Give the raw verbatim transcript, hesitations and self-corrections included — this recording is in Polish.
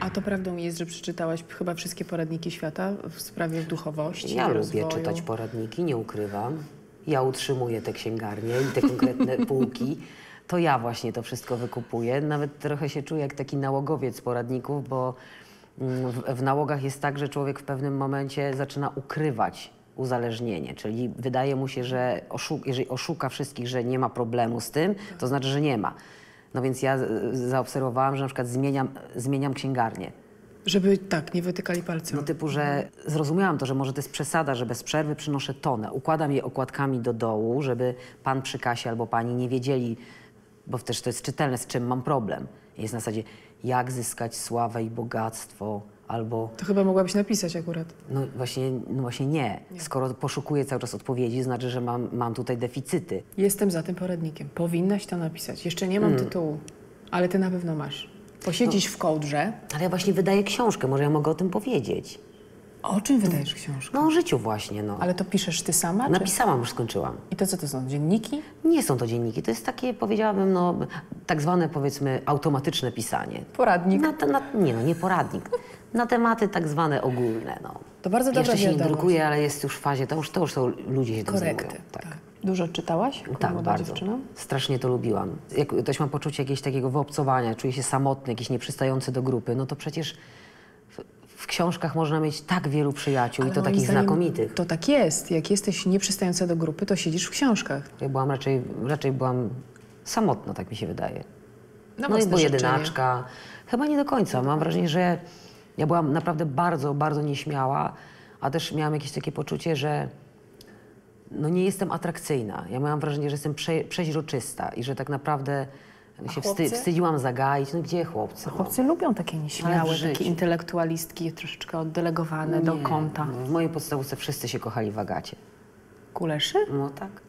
A to prawdą jest, że przeczytałaś chyba wszystkie poradniki świata w sprawie duchowości, Ja rozwoju. lubię czytać poradniki, nie ukrywam. Ja utrzymuję te księgarnie i te konkretne półki. To ja właśnie to wszystko wykupuję. Nawet trochę się czuję jak taki nałogowiec poradników, bo w, w nałogach jest tak, że człowiek w pewnym momencie zaczyna ukrywać uzależnienie, czyli wydaje mu się, że oszu jeżeli oszuka wszystkich, że nie ma problemu z tym, to znaczy, że nie ma. No więc ja zaobserwowałam, że na przykład zmieniam, zmieniam księgarnię. Żeby tak, nie wytykali palcem. No typu, że zrozumiałam to, że może to jest przesada, że bez przerwy przynoszę tonę. Układam je okładkami do dołu, żeby pan przy kasie albo pani nie wiedzieli, bo też to jest czytelne, z czym mam problem. Jest na zasadzie, jak zyskać sławę i bogactwo, albo... To chyba mogłabyś napisać akurat. No właśnie, no właśnie nie. nie. Skoro poszukuję cały czas odpowiedzi, znaczy, że mam, mam tutaj deficyty. Jestem za tym poradnikiem. Powinnaś to napisać. Jeszcze nie mam Mm. tytułu, ale ty na pewno masz. Posiedzisz No. w kołdrze. Ale ja właśnie wydaję książkę, może ja mogę o tym powiedzieć. O czym wydajesz książkę? No o życiu właśnie, no. Ale to piszesz ty sama? Czy... Napisałam, już skończyłam. I to co to są? Dzienniki? Nie są to dzienniki, to jest takie, powiedziałabym, no, tak zwane, powiedzmy, automatyczne pisanie. Poradnik. Na, te- na, nie no, nie poradnik. Na tematy tak zwane ogólne, no. To bardzo dobra Jeszcze się nie wiadomość. drukuje, ale jest już w fazie, to już, to już są, ludzie się tym Korekty. zajmują. Tak, Tak. Dużo czytałaś? Jako tak młoda bardzo. dziewczyna? Strasznie to lubiłam. Jak ktoś ma poczucie jakiegoś takiego wyobcowania, czuje się samotny, jakiś nieprzystający do grupy, no to przecież w, w książkach można mieć tak wielu przyjaciół Ale i to moim takich zdaniem znakomitych. To tak jest. Jak jesteś nieprzystająca do grupy, to siedzisz w książkach. Ja byłam raczej, raczej byłam samotna, tak mi się wydaje. Na No i własne bo życzenie. jedynaczka. Chyba nie do końca. Mam wrażenie, że ja byłam naprawdę bardzo, bardzo nieśmiała, a też miałam jakieś takie poczucie, że no nie jestem atrakcyjna. Ja miałam wrażenie, że jestem prze, przeźroczysta i że tak naprawdę się wsty, chłopcy? wstydziłam zagaić. No gdzie chłopcy? No. Chłopcy lubią takie Ale nieśmiałe, w życiu. takie intelektualistki, troszeczkę oddelegowane do Nie, kąta. no, w mojej podstawówce wszyscy się kochali w Agacie. Kuleszy? No tak.